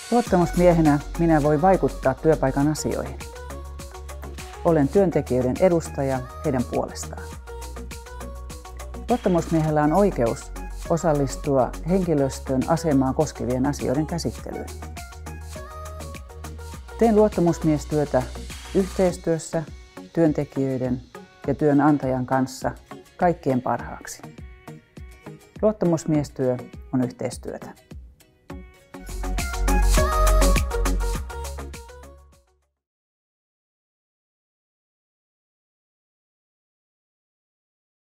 Luottamusmiehenä minä voin vaikuttaa työpaikan asioihin. Olen työntekijöiden edustaja heidän puolestaan. Luottamusmiehellä on oikeus osallistua henkilöstön asemaa koskevien asioiden käsittelyyn. Teen luottamusmiestyötä yhteistyössä työntekijöiden ja työnantajan kanssa kaikkien parhaaksi. Luottamusmiestyö on yhteistyötä.